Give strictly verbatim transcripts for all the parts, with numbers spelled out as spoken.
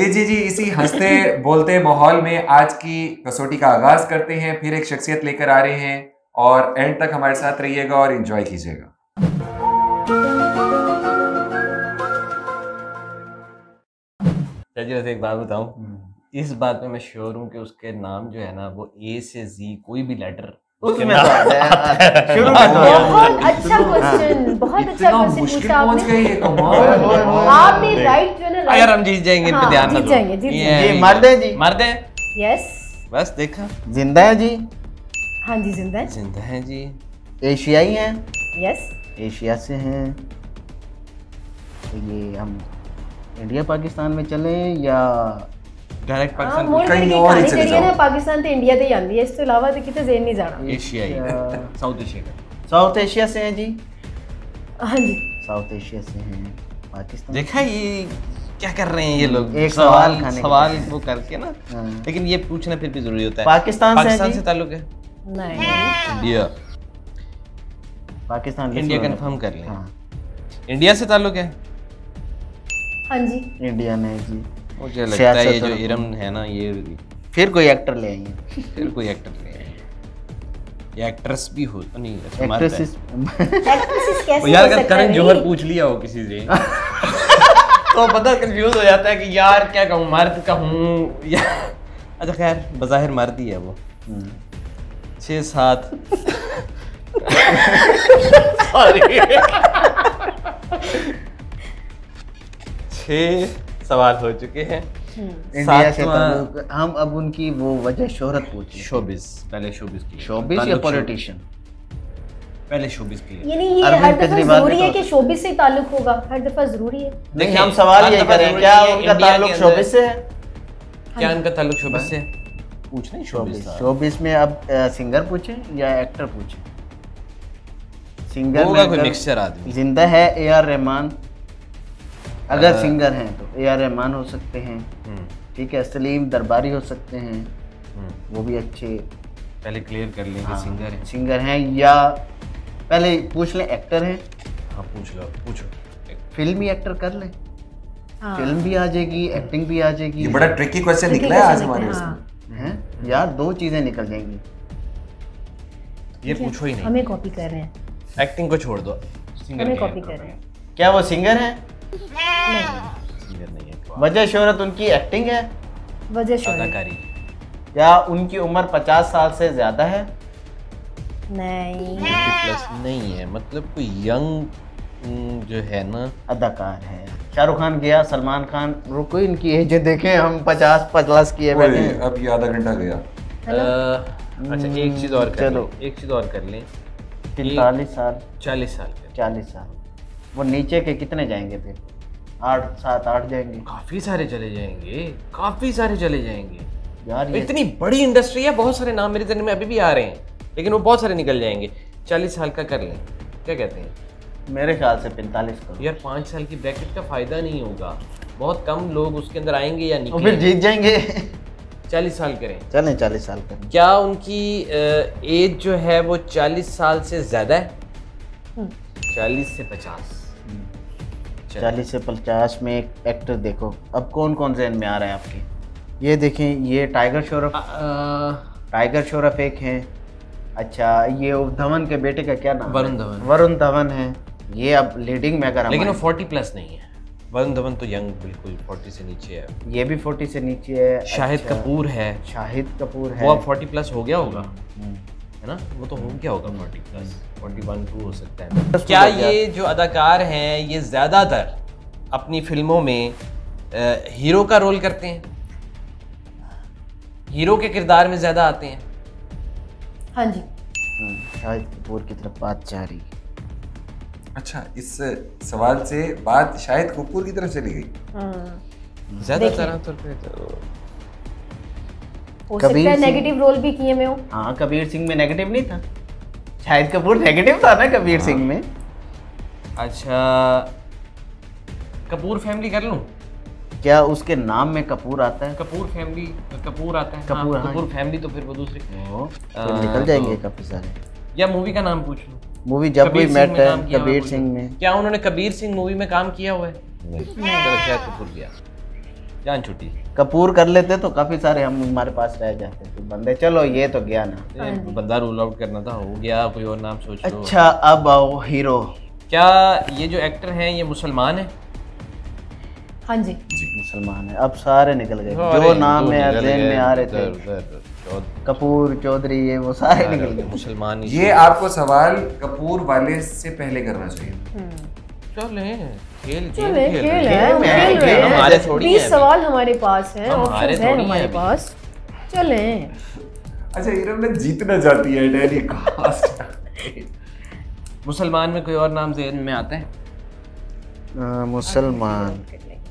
लीजिए जी, इसी हंसते बोलते माहौल में आज की कसौटी का आगाज करते हैं। फिर एक शख्सियत लेकर आ रहे हैं और एंड तक हमारे साथ रहिएगा और एंजॉय कीजिएगा। जी वैसे एक बात बताऊं, इस बात में मैं श्योर हूँ कि उसके नाम जो है ना वो ए से जी कोई भी लेटर उसमें तो आता है। शुरू में तो बहुत अच्छा क्वेश्चन, बहुत अच्छा क्वेश्चन पूछा आपने। आपने राइट जो है ना, यार हम जीत जाएंगे, इन पे ध्यान ना दो। जीत जाएंगे, जीत ये- जाएंगे। जी मर्द है जी, मर्द है, यस, बस देखा। जिंदा है जी, हाँ जी जिंदा है, जिंदा है जी। एशियाई हैं, यस, एशिया से हैं। ये हम इंडिया पाकिस्तान में चले या डायरेक्ट हाँ पाकिस्तान मोड़ कहीं करके और ही खानी चले चाहिए ना, जाओ। पाकिस्तान तो इंडिया ते ही आंदी है, इस तो इलावा तो किते जेन नहीं जाना। एशियाई, या- साउथ एशिया का। साउथ एशिया से हैं जी, हाँ जी, साउथ एशिया से हैं पाकिस्तान। देखा ये क्या कर रहे हैं ये लोग, एक सवाल सवाल खाने के सवाल लिए। वो करके ना, हाँ। लेकिन ये पूछना फिर भी जरूरी होता है। पाकिस्तान से हैं पाकिस्तान जी? से ताल्लुक है, नहीं, India. Pakistan India list confirm कर लें। हाँ, इंडिया से ताल्लुक है, हाँ जी, इंडिया में जी। मुझे लगता है ये सियासत जो और- इरम है ना, ये फिर कोई एक्टर ले आइए। फिर कोई एक्टर नहीं है, ये एक्ट्रेस भी हो नहीं, अच्छा मर्द है। एक्ट्रेसेस एक्ट्रेसेस कैसे वो यार हो अगर सकता करण है जौहर भाई? पूछ लिया हो किसी से तो पता कंफ्यूज हो जाता है कि यार क्या कहूँ, मर्द कहूँ या अच्छा खैर बज़ाहिर मर्द ही है वो। छः सात छः सवाल हो चुके हैं। इंडिया से सातवां- ताल्लुक, हम अब उनकी वो वजह शोहरत पूछी। शोबिस, पहले शोबिस की शोबिस या ताल्लुक पॉलिटिशियन? शो- पहले शोबिस की यानी ये अरविंद हर दफा केजरीवाल जरूरी भी है तो कि शोबिस से ताल्लुक होगा, हर दफा जरूरी है। नहीं, देखिए, हम सवाल हर यही दफा करें, जरूरी क्या है, उनका इंडिया ताल्लुक के अंदर- शोबिस से है? क्या उनका ताल्लुक शोबिस से? पूछना ही शोबिस शोबिस था। शोबिस में अब अ, सिंगर पूछे या एक्टर पूछे? सिंगर होगा में कोई अगर मिक्सचर आदमी। जिंदा है ए आर रहमान, अगर अ, सिंगर हैं तो ए आर रहमान हो सकते हैं, हम्म, ठीक है, सलीम दरबारी हो सकते हैं, हम्म। वो भी अच्छे पहले क्लियर कर लें कि हाँ, सिंगर है। सिंगर हैं, या पहले पूछ लें एक्टर हैं, हाँ पूछ लो, पूछो। फिल्मी एक्टर कर लें, हाँ। फिल्म भी आ जाएगी, एक्टिंग भी आ जाएगी। ये बड़ा ट्रिकी क्वेश्चन Tricky निकला है आज question हमारे निकला, उसमें। हाँ। हैं यार, दो चीजें निकल जाएंगी। ये पूछो ही नहीं, हमें कॉपी कर रहे हैं, एक्टिंग को छोड़ दो, सिंगर हमें क्या कॉपी है? कर रहे हैं। क्या वो सिंगर हैं? नहीं, सिंगर नहीं है, वजह शोहरत उनकी एक्टिंग है, वजह शोहरत अदाकारी। या उनकी उम्र पचास साल से ज्यादा है? नहीं, प्लस नहीं है, मतलब कोई यंग जो है ना। अदाकार है। शाहरुख खान गया, सलमान खान, रुको इनकी एज देखें, हम पचास प्लस किए बैठे ओए, हैं। अब ये आधा घंटा गया। अ, अच्छा एक चीज और कर चलो। लें, एक चीज और कर लें, पैंतालीस साल, चालीस साल के। चालीस साल, वो नीचे के कितने जाएंगे फिर? आठ, सात, आठ जाएंगे काफी सारे चले जाएंगे, काफी सारे चले जाएंगे यार। ये इतनी बड़ी इंडस्ट्री है, बहुत सारे नाम मेरे जहन में अभी भी आ रहे हैं, लेकिन वो बहुत सारे निकल जाएंगे। चालीस साल का कर लें, क्या कहते हैं? मेरे ख्याल से पैंतालीस करो, यार पाँच साल की ब्रैकेट का फायदा नहीं होगा, बहुत कम लोग उसके अंदर आएंगे या वो फिर निकलेंगे। जीत जाएंगे। चालीस साल करें, चलें चालीस साल करें। क्या उनकी एज जो है वो चालीस साल से ज्यादा है? चालीस से पचास। चालीस से पचास में एक एक्टर देखो, अब कौन कौन जहन में आ रहा है आपके? ये देखें, ये टाइगर श्रॉफ, टाइगर श्रॉफ एक हैं। अच्छा, ये वो धवन के बेटे का क्या नाम? वरुण धवन। वरुण धवन है। ये अब लीडिंग में अगर हम लेकिन वो आए- फोर्टी प्लस नहीं है, वरुण धवन तो यंग बिल्कुल फोर्टी से नीचे है। ये भी फोर्टी से नीचे है। शाहिद अच्छा, कपूर है, शाहिद कपूर है। वो अब फोर्टी प्लस हो गया होगा, हम्म। है ना? वो तो हो गया होगा forty plus, forty one two हो सकता है। प्लस क्या टू हो गया। ये जो अदाकार हैं ये ज़्यादातर अपनी फिल्मों में अ, हीरो का रोल करते हैं, हीरो के किरदार में ज़्यादा आते हैं? हाँ जी, हम्म, शाहिद कपूर की तरफ बात जा रही। अच्छा, इस सवाल से बात शाहिद कपूर की तरफ चली गई। हाँ। ज़्यादातर आमतौर पे तो हो कबीर सकता है सिंह- नेगेटिव रोल भी किए मैं हूँ। हाँ, कबीर सिंह में नेगेटिव नहीं था, शाहिद कपूर नेगेटिव था ना कबीर सिंह में। अच्छा, कपूर फैमिली कर लूँ? क्या उसके नाम में कपूर आता है? कपूर फैमिली, कपूर आता है। कपूर, हाँ, हाँ। कपूर फैमिली तो फिर वो दूसरी। ओ, आ, फिर निकल जाएंगे तो- काफी सारे। या मूवी का नाम पूछ लूँ? मूवी जब कबीर भी सिंह मेट में काम है, किया हुआ है कबीर कोई? सिंह में। क्या उन्होंने कबीर सिंह मूवी में काम किया हुआ है? नहीं, चलो शाहिद कपूर गया। जान छुट्टी। कपूर कर लेते तो काफी सारे हम हमारे पास रह जाते थे बंदे। चलो ये तो गया ना, ये बंदा रूल आउट करना था, हो गया। कोई और नाम सोच लो। अच्छा अब आओ हीरो। क्या ये जो एक्टर हैं ये मुसलमान है? हाँ जी मुसलमान है। अब सारे निकल गए जो नाम में ज़हन में आ रहे थे, कपूर चौधरी ये वो सारे निकल गए मुसलमान। ये आपको सवाल कपूर वाले से पहले करना चाहिए। चले खेल चले खेल खेल खेल है, हम खेल खेल रहे हैं। हमारे थोड़ी बीस है अभी। सवाल हमारे पास हैं, हमारे ऑप्शंस हैं थोड़ी हमारे है अभी। पास। चले अच्छा इरम ने जीतना चाहती है डेली कास्ट। मुसलमान में कोई और नाम ज़हन में आता है? आ, मुसलमान।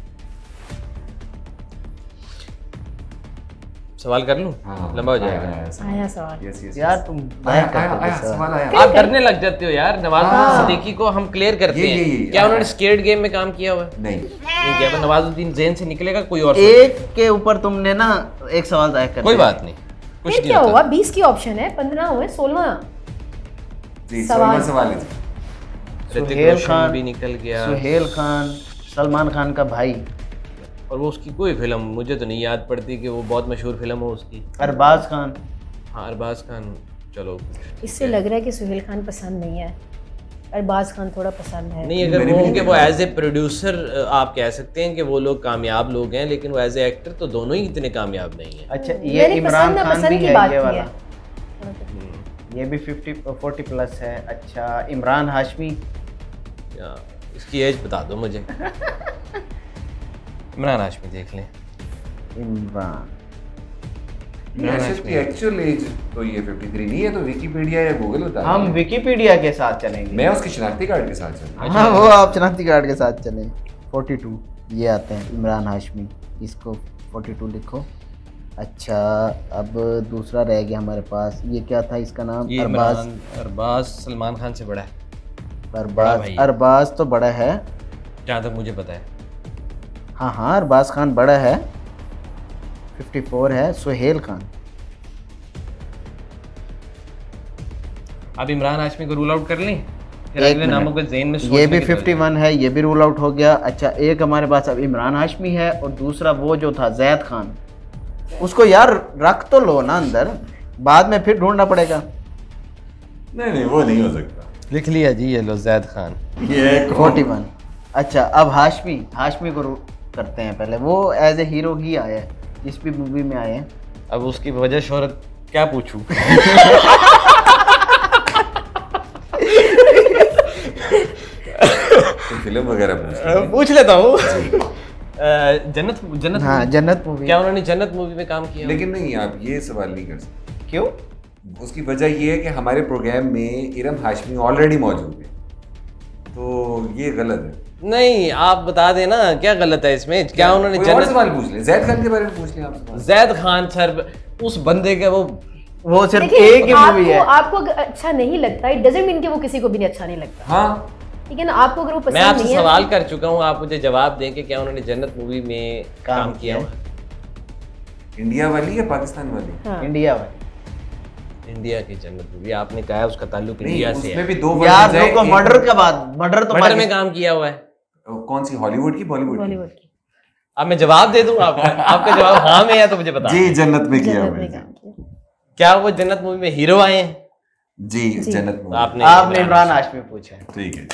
सवाल कर लूं? हाँ, लंबा हो आया, जाएगा। आया, आया सवाल। यस यस यार तुम आया कर आया देते आया सवाल। सवाल आया। आप डरने लग जाते हो यार। नवाज हाँ। सिद्दीकी को हम क्लियर करते ये- ये- हैं। ये- क्या आया, उन्होंने आया। स्केट गेम में काम किया हुआ है? नहीं नहीं किया। नवाजुद्दीन ज़हन से निकलेगा कोई और। एक के ऊपर तुमने ना एक सवाल तय कर कोई दिया। बात नहीं, कुछ फिर नहीं क्या होता। हुआ? बीस की ऑप्शन है, पंद्रह हुए, सोलह। जी सवाल। सवाल सवाल लीजिए। ऋतिक सुहेल रोशन खान भी निकल गया। सुहेल खान सलमान खान का भाई। और वो उसकी कोई फिल्म मुझे तो नहीं याद पड़ती कि वो बहुत मशहूर फिल्म हो उसकी। अरबाज खान। हाँ अरबाज खान। चलो इससे लग रहा है कि सुहेल खान पसंद नहीं है, अरबाज खान थोड़ा पसंद है। नहीं, अगर मेरे वो भी होंगे नहीं वो पता। एज ए प्रोड्यूसर आप कह सकते हैं कि वो लोग कामयाब लोग हैं, लेकिन वो एज ए एक्टर तो दोनों ही इतने कामयाब नहीं हैं। अच्छा मेरी ये पसंद इमरान ना खान पसंद भी की है बात ये की वाला। है। ये भी फिफ्टी फोर्टी प्लस है। अच्छा इमरान हाशमी। या, इसकी एज बता दो मुझे। इमरान हाशमी देख लें। इमरान की एक्चुअल एज तो ये तिरेपन नहीं है, तो विकिपीडिया या गूगल होता है। हम विकिपीडिया के साथ चलेंगे। मैं उसकी शनाख्ती कार्ड के साथ चलूंगा। हाँ वो आप शनाख्ती कार्ड के साथ चलें। बयालीस ये आते हैं इमरान हाशमी, इसको बयालीस लिखो। अच्छा अब दूसरा रह गया हमारे पास, ये क्या था इसका नाम? ये अरबाज। इमरान अरबाज सलमान खान से बड़ा है बड़ा अरबाज भाई। अरबाज तो बड़ा है। जहाँ तक मुझे पता है। हाँ हाँ अरबाज खान बड़ा है, चौवन है। सुहेल खान। अब इमरान हाशमी को रूल आउट कर लें, फिर एक अगले मिनट। नामों को ज़हन में ये सोचने भी की जरूरत इक्यावन है, ये भी रूल आउट हो गया। अच्छा एक हमारे पास अब इमरान हाशमी है और दूसरा वो जो था जैद खान। उसको यार रख तो लो ना अंदर, बाद में फिर ढूंढना पड़ेगा। नहीं नहीं वो नहीं हो सकता। है। लिख लिया जी, ये लो जैद खान। ये इकतालीस। अच्छा अब हाशमी हाशमी को रू- करते हैं पहले। वो एज ए हीरो ही आया है, जिस भी मूवी में आए हैं। अब उसकी वजह शोहरत क्या पूछूं? फिल्म वगैरह पूछ पूछ लेता हूँ। अ, जन्नत जन्नत हाँ movie? जन्नत मूवी। क्या उन्होंने जन्नत मूवी में काम किया? लेकिन नहीं आप ये सवाल नहीं कर सकते। क्यों? उसकी वजह ये है कि हमारे प्रोग्राम में इरम हाशमी ऑलरेडी मौजूद है, तो ये गलत है। नहीं, आप बता देना क्या गलत है इसमें। क्या उन्होंने कोई और जन्नत सवाल पूछ ले, जैद खान के बारे में पूछ लें आप सवाल। जैद खान सर उस बंदे के वो वो सिर्फ देखिए, एक ही मूवी है। आपको आपको अगर अच्छा नहीं लगता, इट डजंट मीन कि वो किसी को भी नहीं अच्छा नहीं लगता। हाँ ठीक है ना, आपको अगर वो मैं पसंद आपसे नहीं है। सवाल कर चुका हूँ, आप मुझे जवाब दें कि क्या उन्होंने जन्नत मूवी में काम काम किया किया। हुआ? इंडिया वाली या पाकिस्तान वाली? हाँ। इंडिया वाली। इंडिया की जन्नत मूवी आपने कहा है उसका ताल्लुक नहीं इंडिया से उसमें है। भी दो यार versions हैं, रुको, एक- मर्डर का बात, मर्डर तो मर्डर में पाकिस्तान- काम किया हुआ है। कौन सी, हॉलीवुड की बॉलीवुड की? बॉलीवुड की। अब मैं जवाब दे दूं आपको? आपका जवाब हाँ में है तो मुझे बता। जी जन्नत में किया जन्नत हुआ में है काम किया। क्या वो जन्नत मूवी में हीरो आए हैं? जी जी। जन्नत में। आपने आपने इमरान हाशमी पूछा है। ठीक है।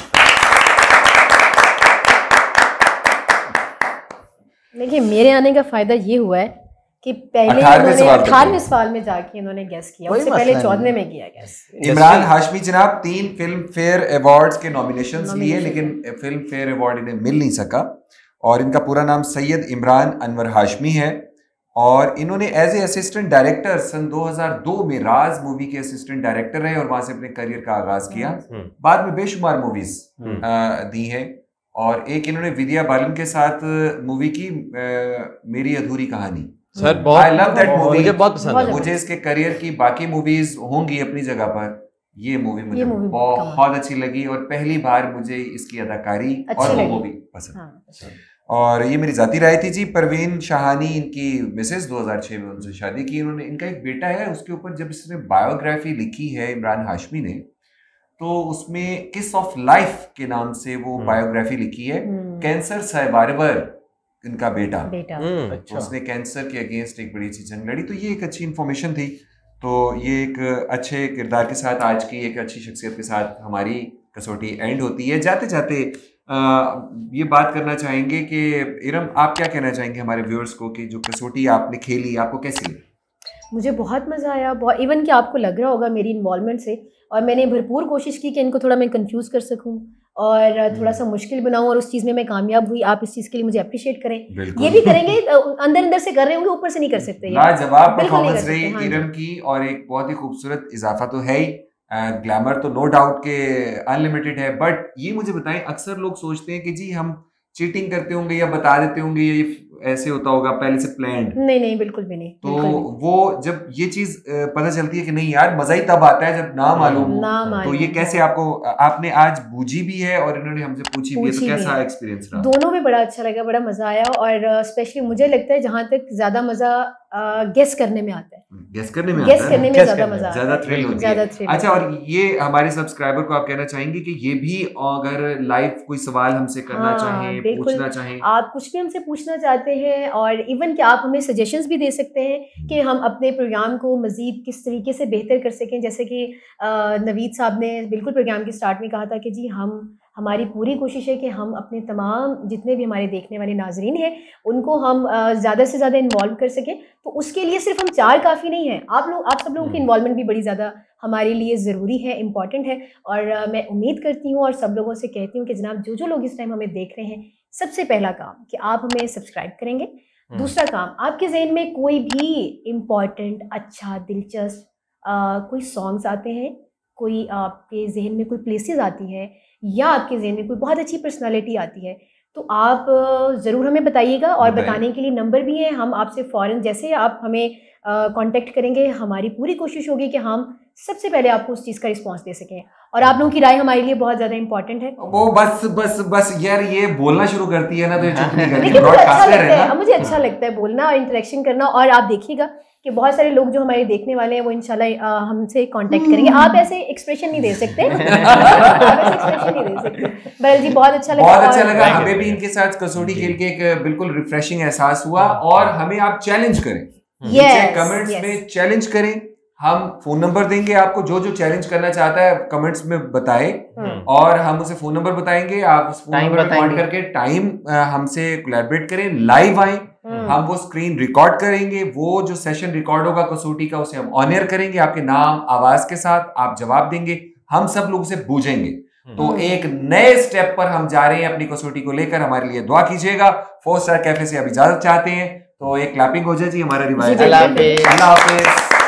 देखिए मेरे आने का फायदा ये हुआ है कि पहले अठारहवें इन्होंने सवाल पे अठारहवें सवाल में जाके इन्होंने गेस किया, कोई उससे मसला पहले नहीं। चौदहवें में किया गेस। इमरान हाशमी जनाब तीन फिल्म फेयर अवार्ड्स के नॉमिनेशंस लिए, Nomination। लेकिन फिल्म फेयर अवार्ड इन्हें मिल नहीं सका। और इनका पूरा नाम सैयद इमरान अनवर हाशमी है और इन्होंने एज ए असिस्टेंट डायरेक्टर सन दो हज़ार दो में राज मूवी के असिस्टेंट डायरेक्टर रहे और वहां से अपने करियर का आगाज किया। हम्म। बाद में बेशुमार मूवीज हम्म। दी हैं और एक इन्होंने विद्या बालन के साथ मूवी की अ, मेरी अधूरी कहानी। सर बहुत I love that movie। मुझे बहुत पसंद बहुत है। मुझे इसके करियर की बाकी मूवीज होंगी अपनी जगह पर, ये मूवी मुझे ये movie बहुत बहुत अच्छी लगी और पहली बार मुझे इसकी अदाकारी अच्छी और वो लगी। मूवी पसंद। हाँ। और ये मेरी जाती राय थी जी। परवीन शाहानी इनकी मिसेस दो हज़ार छह में उनसे शादी की इन्होंने। इनका एक बेटा है, उसके ऊपर जब इसने बायोग्राफी लिखी है इमरान हाशमी ने, तो उसमें किस ऑफ लाइफ के नाम से वो बायोग्राफी लिखी है। हम्म। कैंसर सर्वाइवर इनका बेटा बेटा तो उसने कैंसर के अगेंस्ट एक बड़ी अच्छी जंग लड़ी। तो ये एक अच्छी इन्फॉर्मेशन थी। तो ये एक अच्छे किरदार के साथ आज की एक अच्छी शख्सियत के साथ हमारी कसौटी एंड होती है। जाते जाते आ, ये बात करना चाहेंगे कि इरम आप क्या कहना चाहेंगे हमारे व्यूअर्स को कि जो कसौटी आपने खेली आपको कैसी लगी? मुझे बहुत मज़ा आया, बहुत इवन कि आपको लग रहा होगा मेरी इन्वॉल्वमेंट से, और मैंने भरपूर कोशिश की कि इनको थोड़ा मैं कंफ्यूज कर सकूं और थोड़ा सा मुश्किल बनाऊं, और उस चीज़ में मैं कामयाब हुई। आप इस चीज़ के लिए मुझे अप्रिशिएट करें। ये भी करेंगे, अंदर अंदर से कर रहे होंगे, ऊपर से नहीं कर सकते। लाजवाब परफॉर्मेंस रही इरम की, और एक बहुत ही खूबसूरत इजाफा तो है ही। ग्लैमर तो नो डाउट के अनलिमिटेड है। बट ये मुझे बताएं, अक्सर लोग सोचते हैं कि जी हम चीटिंग करते होंगे या बता देते होंगे ये ऐसे होता होगा पहले से प्लान्ड। नहीं नहीं बिल्कुल भी नहीं। तो वो जब ये चीज पता चलती है कि नहीं यार मजा ही तब आता है जब ना मालूम हो। तो ये कैसे आपको, आपने आज बूझी भी है और इन्होंने हमसे पूछी भी है, तो कैसा एक्सपीरियंस रहा? दोनों में बड़ा अच्छा लगा, बड़ा मजा आया। और स्पेशली मुझे लगता है जहाँ तक ज्यादा मजा गेस करने में आता है, गेस करने में गेस करने में ज्यादा मजा, ज्यादा थ्रिल होती है। अच्छा, और ये हमारे सब्सक्राइबर को आप कहना चाहेंगे कि ये भी अगर लाइव कोई सवाल हमसे करना चाहें, पूछना चाहें, आप कुछ भी हमसे पूछना चाहते हैं, और इवन कि आप हमें सजेशंस भी दे सकते हैं कि हम अपने प्रोग्राम को मजीद किस तरीके से बेहतर कर सकें। जैसे कि नवीद साहब ने बिल्कुल प्रोग्राम के स्टार्ट में कहा था कि जी हम हमारी पूरी कोशिश है कि हम अपने तमाम जितने भी हमारे देखने वाले नाजरीन हैं उनको हम ज़्यादा से ज़्यादा इन्वॉल्व कर सकें। तो उसके लिए सिर्फ हम चार काफ़ी नहीं हैं, आप लोग आप सब लोगों की इन्वॉल्वमेंट भी बड़ी ज़्यादा हमारे लिए ज़रूरी है, इम्पॉर्टेंट है। और मैं उम्मीद करती हूँ और सब लोगों से कहती हूँ कि जनाब जो जो लोग इस टाइम हमें देख रहे हैं, सबसे पहला काम कि आप हमें सब्सक्राइब करेंगे। दूसरा काम, आपके जहन में कोई भी इम्पॉर्टेंट, अच्छा, दिलचस्प कोई सॉन्ग्स आते हैं, कोई आपके जहन में कोई प्लेसेस आती हैं, या आपके जहन में कोई बहुत अच्छी पर्सनालिटी आती है, तो आप ज़रूर हमें बताइएगा। और बताने के लिए नंबर भी है, हम आपसे फ़ौरन जैसे आप हमें कांटेक्ट करेंगे, हमारी पूरी कोशिश होगी कि हम सबसे पहले आपको उस चीज़ का रिस्पांस दे सकें। और आप लोगों की राय हमारे लिए बहुत ज़्यादा इंपॉर्टेंट है। वो बस बस बस यार ये बोलना शुरू करती है ना तो ये चुप नहीं करती। लेकिन मुझे अच्छा लगता है, मुझे अच्छा लगता है बोलना और इंटरेक्शन करना। और आप देखिएगा कि बहुत सारे लोग जो हमारे देखने वाले हैं वो इंशाल्लाह हमसे कांटेक्ट करेंगे। आप ऐसे एक्सप्रेशन नहीं दे सकते आप ऐसे एक्सप्रेशन नहीं दे सकते। बहरहाल जी बहुत अच्छा लगा, बहुत अच्छा लगा। हमें भी इनके साथ कसौटी खेल के एक बिल्कुल रिफ्रेशिंग एहसास हुआ। और हमें आप चैलेंज करें, कमेंट्स में चैलेंज करें। हम फोन नंबर देंगे आपको, जो जो चैलेंज करना चाहता है कमेंट्स में बताए, और हम उसे फोन नंबर बताएंगे। आप उस फोन नंबर पे कॉल करके टाइम हमसे कोलैबोरेट करें, लाइव आए, हम वो स्क्रीन रिकॉर्ड करेंगे। वो जो सेशन रिकॉर्ड होगा कसौटी का उसे हम ऑन एयर करेंगे आपके नाम आवाज के साथ। आप जवाब देंगे, हम सब लोग उसे बूझेंगे। तो एक नए स्टेप पर हम जा रहे हैं अपनी कसौटी को लेकर। हमारे लिए दुआ कीजिएगा। फोर स्टार कैफे से अब इजाजत चाहते हैं, तो एक क्लैपिंग हो जाए जी हमारा रिवाज। अल्लाह हाफिज।